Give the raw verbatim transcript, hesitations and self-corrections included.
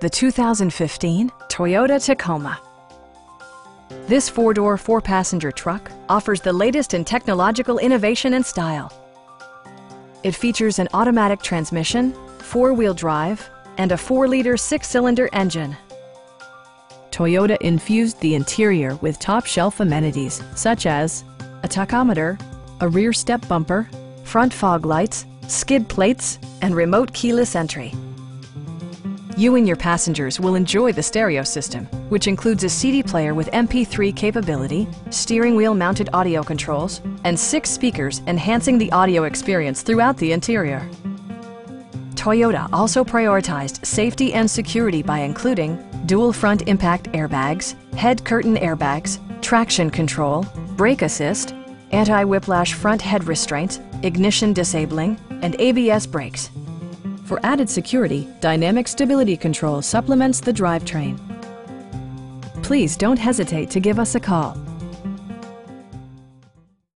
the two thousand fifteen Toyota Tacoma. This four-door, four-passenger truck offers the latest in technological innovation and style. It features an automatic transmission, four-wheel drive, and a four-liter six-cylinder engine. Toyota infused the interior with top-shelf amenities such as a tachometer, a rear step bumper, front fog lights, skid plates, and remote keyless entry. You and your passengers will enjoy the stereo system, which includes a C D player with M P three capability, steering wheel mounted audio controls, and six speakers enhancing the audio experience throughout the interior. Toyota also prioritized safety and security by including dual front impact airbags, head curtain airbags, traction control, brake assist, anti-whiplash front head restraints, ignition disabling, and A B S brakes. For added security, Dynamic Stability Control supplements the drivetrain. Please don't hesitate to give us a call.